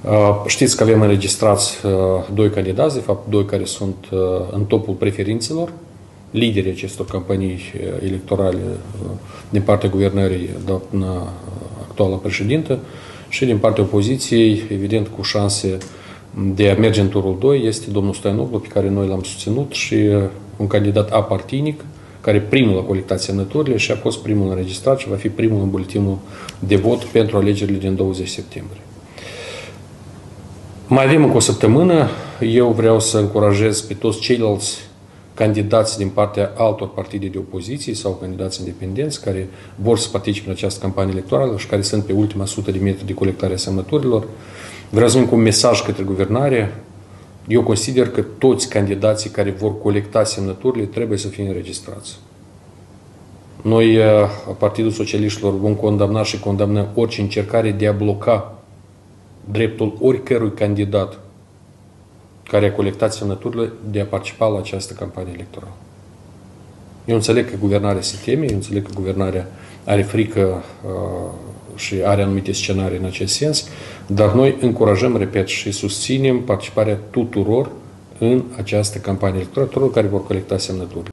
Știți că avem înregistrați doi candidați, de fapt doi care sunt în topul preferințelor, liderii acestor campanii electorale din partea guvernării, doamna actuală președintă, și din partea opoziției, evident cu șanse de a merge în turul 2, este domnul Stoianoglu, pe care noi l-am susținut, și un candidat apartinic, care primul a colectat semnăturile și a fost primul înregistrat și va fi primul în buletinul de vot pentru alegerile din 20 septembrie. Mai avem încă o săptămână. Eu vreau să încurajez pe toți ceilalți candidați din partea altor partide de opoziție sau candidați independenți care vor să participe în această campanie electorală și care sunt pe ultima 100 de metri de colectare a semnăturilor. Vreau să vin cu un mesaj către guvernare. Eu consider că toți candidații care vor colecta semnăturile trebuie să fie înregistrați. Noi, Partidul Socialiștilor, vom condamna și condamnăm orice încercare de a bloca dreptul oricărui candidat care a colectat semnăturile de a participa la această campanie electorală. Eu înțeleg că guvernarea se teme, eu înțeleg că guvernarea are frică și are anumite scenarii în acest sens, dar noi încurajăm, repet, și susținem participarea tuturor în această campanie electorală, tuturor care vor colecta semnături.